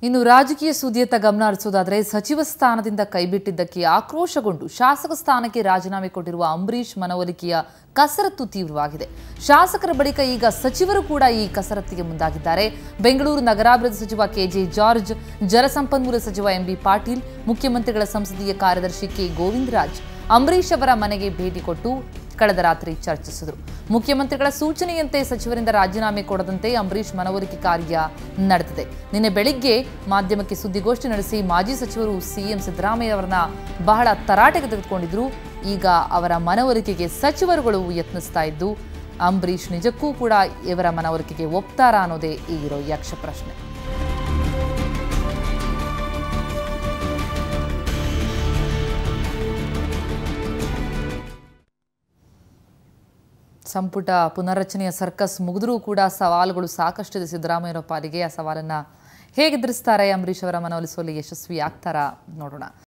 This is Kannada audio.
ಇನ್ನು ರಾಜಕೀಯ ಸುದ್ದಿಯತ್ತ ಗಮನ ಹರಿಸೋದಾದರೆ ಸಚಿವ ಸ್ಥಾನದಿಂದ ಕೈಬಿಟ್ಟಿದ್ದಕ್ಕೆ ಆಕ್ರೋಶಗೊಂಡು ಶಾಸಕ ಸ್ಥಾನಕ್ಕೆ ರಾಜೀನಾಮೆ ಕೊಟ್ಟಿರುವ ಅಂಬರೀಶ್ ಮನವೊಲಿಕೆಯ ಕಸರತ್ತು ತೀವ್ರವಾಗಿದೆ. ಶಾಸಕರ ಬಳಿಕ ಈಗ ಸಚಿವರು ಕೂಡ ಈ ಕಸರತ್ತಿಗೆ ಮುಂದಾಗಿದ್ದಾರೆ. ಬೆಂಗಳೂರು ನಗರಾಭಿವೃದ್ಧಿ ಸಚಿವ ಕೆಜೆ ಜಾರ್ಜ್, ಜಲಸಂಪನ್ಮೂಲ ಸಚಿವ ಎಂಬಿ ಪಾಟೀಲ್, ಮುಖ್ಯಮಂತ್ರಿಗಳ ಸಂಸದೀಯ ಕಾರ್ಯದರ್ಶಿ ಕೆ ಗೋವಿಂದರಾಜ್ ಅಂಬರೀಶ್ ಅವರ ಮನೆಗೆ ಭೇಟಿ ಕೊಟ್ಟು ಕಳೆದ ರಾತ್ರಿ ಚರ್ಚಿಸಿದರು. ಮುಖ್ಯಮಂತ್ರಿಗಳ ಸೂಚನೆಯಂತೆ ಸಚಿವರಿಂದ ರಾಜೀನಾಮೆ ಕೊಡದಂತೆ ಅಂಬರೀಶ್ ಮನವೊಲಿಕೆ ಕಾರ್ಯ ನಡೆದಿದೆ. ನಿನ್ನೆ ಬೆಳಿಗ್ಗೆ ಮಾಧ್ಯಮಕ್ಕೆ ಸುದ್ದಿಗೋಷ್ಠಿ ನಡೆಸಿ ಮಾಜಿ ಸಚಿವರು ಸಿಎಂ ಸಿದ್ದರಾಮಯ್ಯ ಅವರನ್ನ ಬಹಳ ತರಾಟೆಗೆ ತೆಗೆದುಕೊಂಡಿದ್ರು. ಈಗ ಅವರ ಮನವೊಲಿಕೆಗೆ ಸಚಿವರುಗಳು ಯತ್ನಿಸ್ತಾ ಇದ್ದು, ಅಂಬರೀಶ್ ನಿಜಕ್ಕೂ ಕೂಡ ಇವರ ಮನವೊಲಿಕೆಗೆ ಒಪ್ತಾರಾ ಅನ್ನೋದೇ ಈಗಿರೋ ಯಕ್ಷ ಪ್ರಶ್ನೆ. ಸಂಪುಟ ಪುನರ್ರಚನೆಯ ಸರ್ಕಸ್ ಮುಗಿದ್ರೂ ಕೂಡ ಸವಾಲುಗಳು ಸಾಕಷ್ಟಿದೆ ಸಿದ್ದರಾಮಯ್ಯ ಪಾಲಿಗೆ. ಆ ಸವಾಲನ್ನು ಹೇಗೆ ಎದುರಿಸ್ತಾರೆ, ಅಂಬರೀಶ್ ಅವರ ಮನವೊಲಿಸುವಲ್ಲಿ ಯಶಸ್ವಿ ಆಗ್ತಾರಾ ನೋಡೋಣ.